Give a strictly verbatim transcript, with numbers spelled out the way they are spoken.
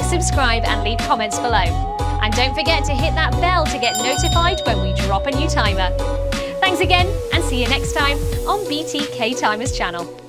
subscribe and leave comments below. And don't forget to hit that bell to get notified when we drop a new timer. Thanks again and see you next time on B T K Timers channel.